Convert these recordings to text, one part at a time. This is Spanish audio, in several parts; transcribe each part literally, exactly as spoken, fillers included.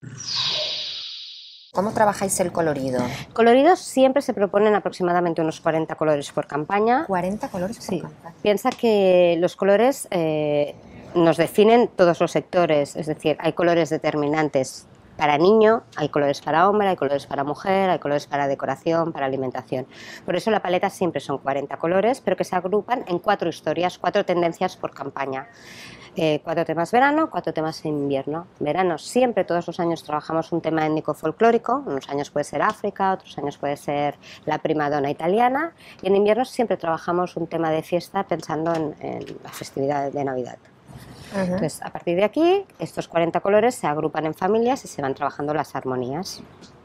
¿Cómo trabajáis el colorido? Coloridos siempre se proponen aproximadamente unos cuarenta colores por campaña. ¿cuarenta colores por sí. campaña? Piensa que los colores eh, nos definen todos los sectores, es decir, hay colores determinantes para niño, hay colores para hombre, hay colores para mujer, hay colores para decoración, para alimentación. Por eso la paleta siempre son cuarenta colores, pero que se agrupan en cuatro historias, cuatro tendencias por campaña. Eh, cuatro temas verano, cuatro temas invierno. Verano siempre, todos los años trabajamos un tema étnico folclórico, unos años puede ser África, otros años puede ser la primadona italiana, y en invierno siempre trabajamos un tema de fiesta pensando en, en la festividad de Navidad. Uh-huh. Entonces, a partir de aquí, estos cuarenta colores se agrupan en familias y se van trabajando las armonías.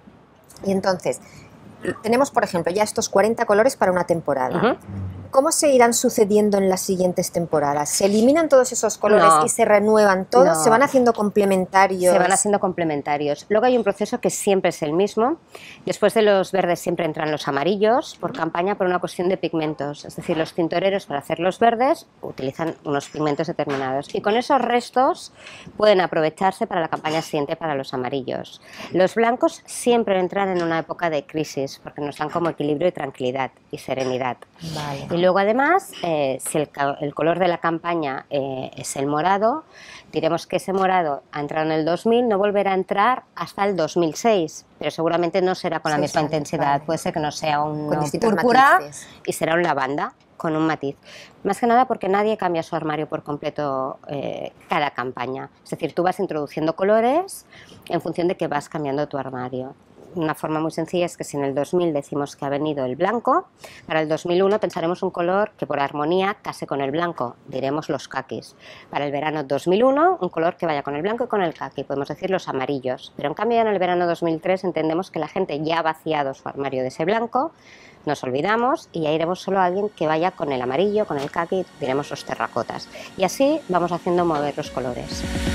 Y entonces, tenemos, por ejemplo, ya estos cuarenta colores para una temporada. Uh-huh. ¿Cómo se irán sucediendo en las siguientes temporadas? ¿Se eliminan todos esos colores no, y se renuevan todos? No. ¿Se van haciendo complementarios? Se van haciendo complementarios. Luego hay un proceso que siempre es el mismo. Después de los verdes siempre entran los amarillos por campaña por una cuestión de pigmentos. Es decir, los tintoreros para hacer los verdes utilizan unos pigmentos determinados. Y con esos restos pueden aprovecharse para la campaña siguiente para los amarillos. Los blancos siempre entran en una época de crisis porque nos dan como equilibrio y tranquilidad y serenidad. Vale. Y luego además, eh, si el, el color de la campaña eh, es el morado, diremos que ese morado ha entrado en el dos mil, no volverá a entrar hasta el dos mil seis, pero seguramente no será con la sí, misma vale, intensidad, vale. Puede ser que no sea un púrpura matices. Y será un lavanda con un matiz. Más que nada porque nadie cambia su armario por completo eh, cada campaña, es decir, tú vas introduciendo colores en función de que vas cambiando tu armario. Una forma muy sencilla es que si en el dos mil decimos que ha venido el blanco, para el dos mil uno pensaremos un color que por armonía case con el blanco, diremos los caquis. Para el verano dos mil uno, un color que vaya con el blanco y con el caqui, podemos decir los amarillos. Pero en cambio ya en el verano dos mil tres entendemos que la gente ya ha vaciado su armario de ese blanco, nos olvidamos y ya iremos solo a alguien que vaya con el amarillo, con el caqui, diremos los terracotas. Y así vamos haciendo mover los colores.